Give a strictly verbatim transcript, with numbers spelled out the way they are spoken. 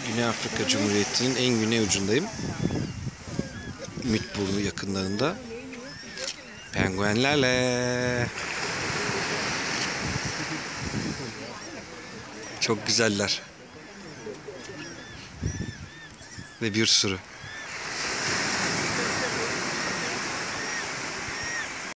Güney Afrika Cumhuriyeti'nin en güney ucundayım. Ümitburnu yakınlarında. Penguenlerle. Çok güzeller. Ve bir sürü.